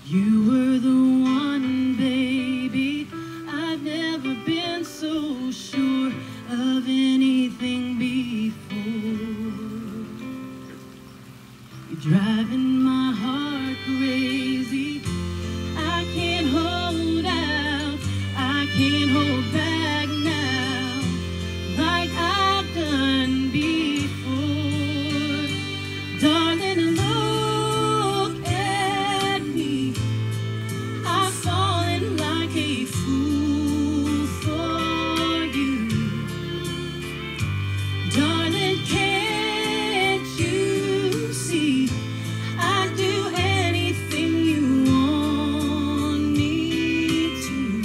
You were the one, baby. I've never been so sure of anything before. You're driving my heart crazy. I can't hold out, I can't hold back now, like I've done before. Darling, look at me. I've fallen like a fool for you. Darling, can't you see I'd do anything you want me to?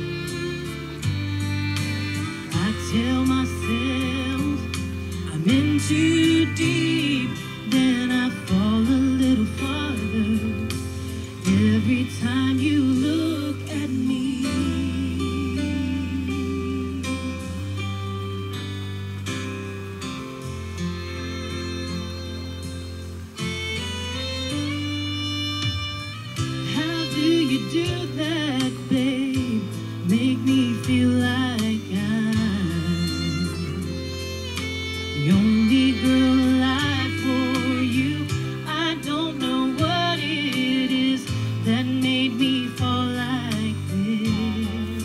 I tell myself I'm in too deep, then I fall a little farther every time you look at me. How do you do that, babe? Make me feel like I'm the only girl alive for you. I don't know what it is that made me fall like this.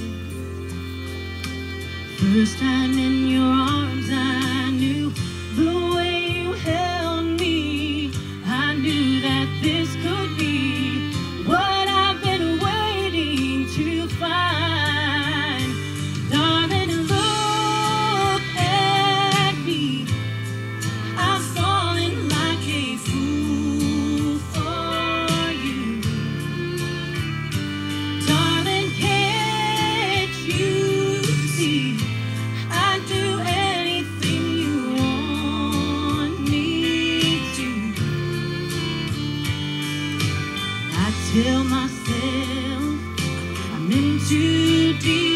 First time in your arms, I knew the way you held me. I knew that this could be what I've been waiting to find. Darling, look at me. I'm falling like a fool for you. Darling, can't you see I'd do anything you want me to? I tell myself I'm in too deep.